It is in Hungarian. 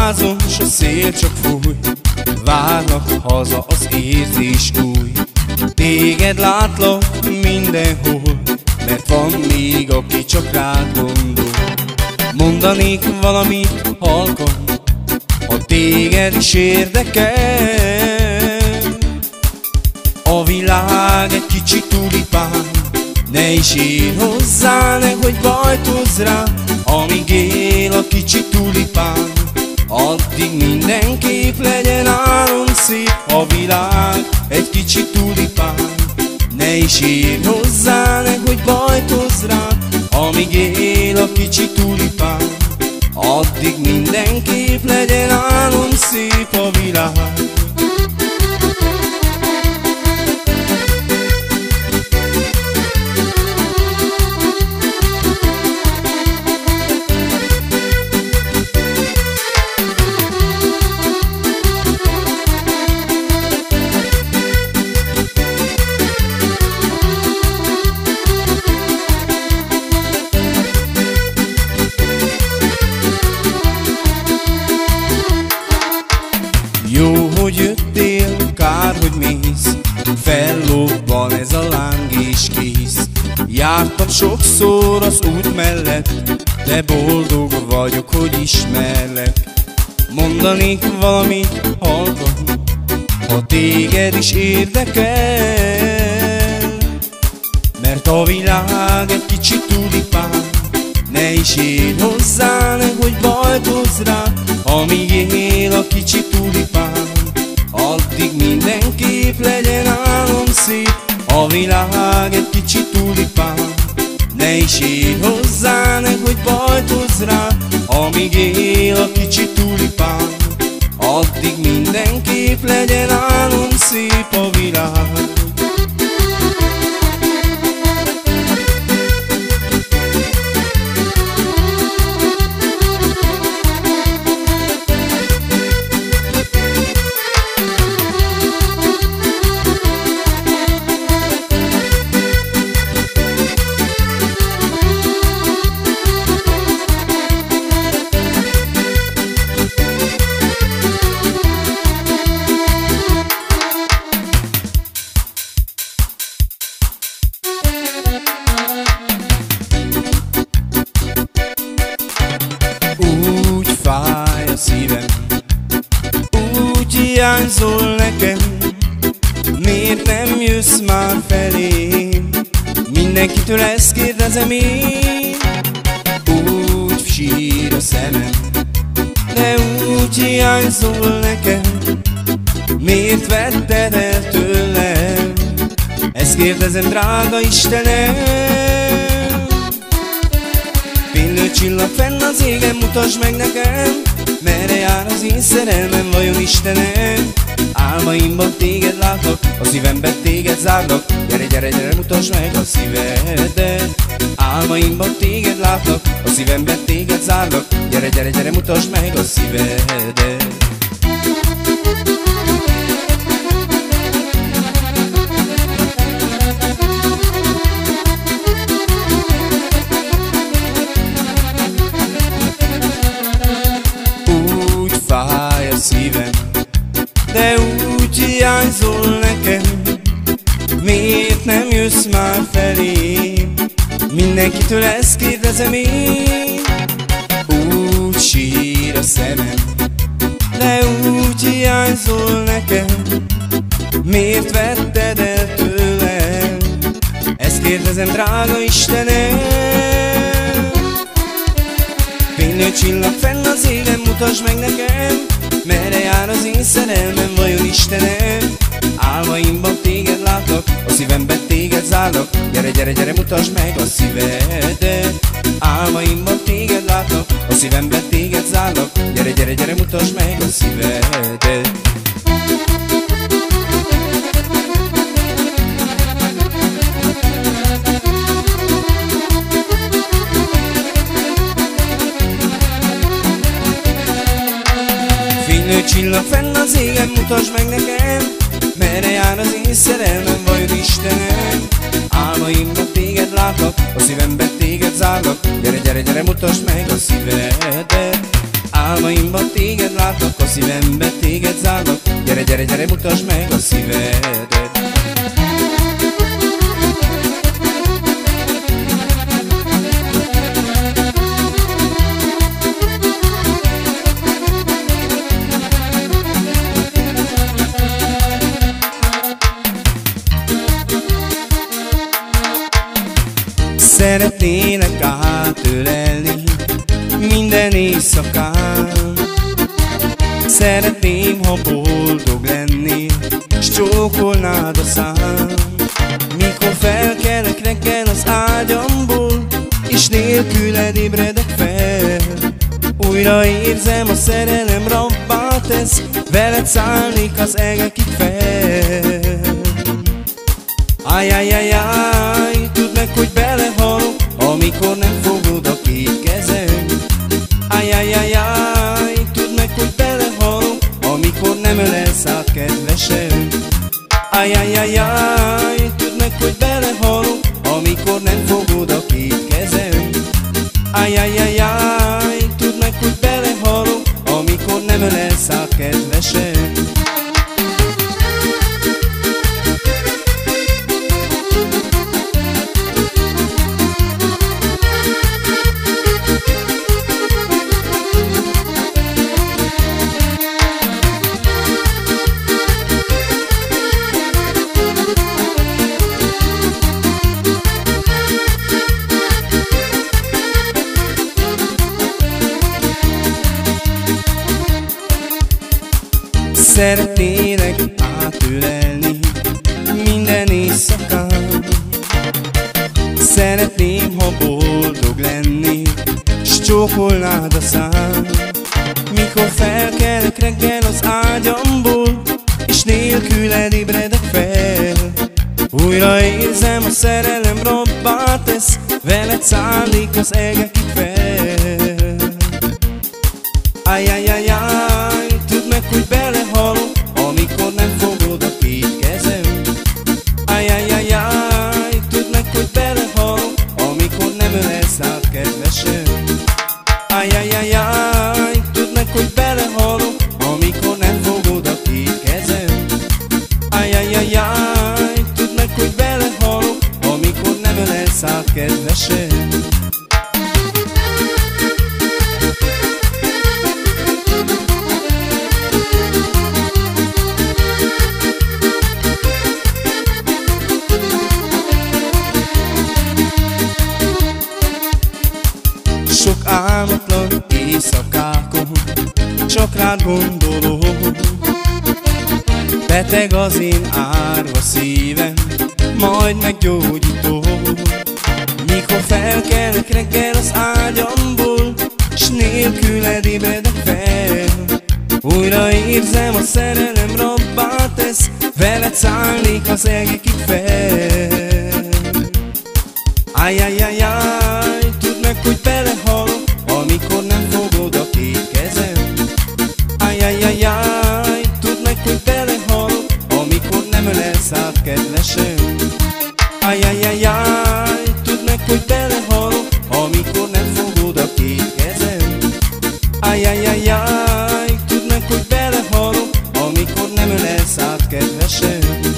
fázom, s a szél csak fúj, várlak haza az érzés új. Téged látlak mindenhol, mert van még, aki csak rád gondol. Mondanék valamit halkan, ha téged is érdekel. A világ egy kicsi tulipán, ne is ér hozzá, nehogy bajt hozz rá. Amíg él a kicsi tulipán, addig mindenképp legyen álom szép. A világ egy kicsi tulipán, ne is ér hozzá, nehogy bajt hozz rá. Amíg él a kicsi tulipán, addig mindenképp legyen álom szép a világ. Jó, hogy jöttél, kár, hogy mész, fellobban ez a láng és kész. Jártam sokszor az út mellett, de boldog vagyok, hogy ismerlek. Mondanék valamit halkan, ha téged is érdekel. Mert a világ egy kicsi tulipán, ne is ér hozzá, nehogy bajt hozz rá. Amíg él a kicsi tulipán, addig mindenképp legyen álom szép. A világ egy kicsi tulipán, ne is ér hozzá, nehogy bajt hozz rá. Amíg él a kicsi tulipán, addig mindenképp legyen álom szép a világ. Úgy fáj a szívem, úgy hiányzol nekem. Miért nem jössz már felém? Mindenkitől ezt kérdezem én. Úgy sír a szemem, de úgy hiányzol nekem. Miért vetted el tőlem? Ezt kérdezem, drága Istenem. Pillő csillag fenn az égen, mutasd meg nekem, merre jár az én szerelmem, vajon Istenem? Álmaimban téged látlak, a szívemben téged zárlak. Gyere, gyere, gyere, mutasd meg a szívedet. Álmaimban téged látlak, a szívemben téged zárlak. Gyere, gyere, gyere, mutasd meg a szívedet. Fáj a szívem, de úgy hiányzol nekem. Miért nem jössz már felém? Mindenkitől ezt kérdezem én. Úgy sír a szemem, de úgy hiányzol nekem. Miért vetted el tőlem? Ezt kérdezem, drága Istenem. Fénylő csillag fenn az égen, mutasd meg nekem, merre jár az én szerelmem, vajon Istenem? Álmaimban téged látlak, a szívemben téged zárlak. Gyere, gyere, gyere, mutasd meg a szívedet. Álmaimban téged látlak, a szívemben téged zárlak. Gyere, gyere, gyere, mutasd meg a szívedet. Fénylő csillag fenn az égen, mutasd meg nekem, merre jár az én szerelmem, vajon Istenem? Álmaimban téged látlak, a szívemben téged zárlak. Gyere, gyere, gyere, mutasd meg a szívedet. Álmaimban téged látlak, a szívemben téged zárlak. Gyere, gyere, gyere, mutasd meg a szívedet. Szeretnélek átölelni minden éjszakán. Szeretném, ha boldog lennél, s csókolnád a szám. Mikor felkelek reggel az ágyamból, és nélküled ébredek fel, újra érzem, a szerelem rabbá tesz, veled szállnék az egekig fel. Ájjájjájjáj, tudd meg, hogy belehalok, amikor nem fogod a két kezem. Ájjájjájjáj, tudd meg, hogy belehalok, amikor nem ölelsz át, kedvesem. Ájjájjájjáj, tudd meg, hogy belehalok, amikor nem fogod a két kezem. Ájjájjájjáj, tudd meg, hogy belehalok, amikor nem ölelsz át, kedvesem. Szeretnélek átölelni minden éjszakán. Szeretném, ha boldog lennél, s csókolnád a szám. Mikor felkelek reggel az ágyamból, és nélküled ébredek fel, újra érzem, a szerelem rabbá tesz, veled szállnék az egekig fel. Ájjájjájjáj, tudd meg, hogy belehalok, amikor nem fogod a két kezem. Ájjájjájjáj, tudd meg, hogy belehalok, amikor nem ölelsz át, kedvesem. Ájjájjájjáj, tudd meg, hogy belehalok, amikor nem fogod a két kezem. Ájjájjájjáj, tudd meg, hogy belehalok, amikor nem ölelsz át, kedvesem. Sok álmatlan éjszakákon csak rád gondolok. Beteg az én árva szívem, majd meggyógyítom. Mikor felkelek reggel az ágyamból, s nélküled ébredek fel, újra érzem, a szerelem rabbá tesz, veled szállnék az egekig fel. Ájjájjájjáj, tudd meg, hogy belehalok, amikor nem fogod a két kezem. Ájjájjájjáj, tudd meg, hogy belehalok, amikor nem ölelsz át, kedvesem. Ájjájjájjáj, tudd meg, hogy belehalok, amikor nem fogod a két kezem. Ájjájjájjáj, tudd meg, hogy belehalok, amikor nem ölelsz át, kedvesem.